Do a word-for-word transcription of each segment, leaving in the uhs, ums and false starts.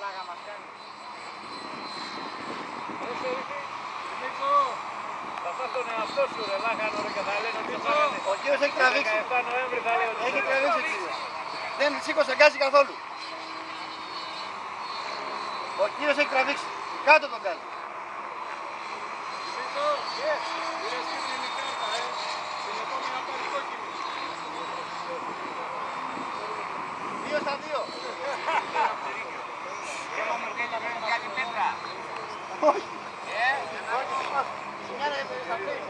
πλάκα μας κάνει. Θα φας τον εαυτό σου ρε λάχανο ρε και θα λένε ότι θα έκανε. Ο κύριος έχει τραβήξει. δεκαεπτά Νοέμβρη θα λέει ότι Έχει τραβήξει ο κύριος. Δεν σήκωσε γκάζι καθόλου. Ο κύριος έχει τραβήξει. Κάτω τον γκάζι. Δύο στα δύο. Και μου μου λέει να μην κάνει πέτρα. Όχι. Ε, Μια να έπαιρνε στα πλήρη.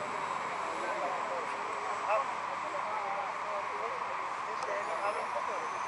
Este,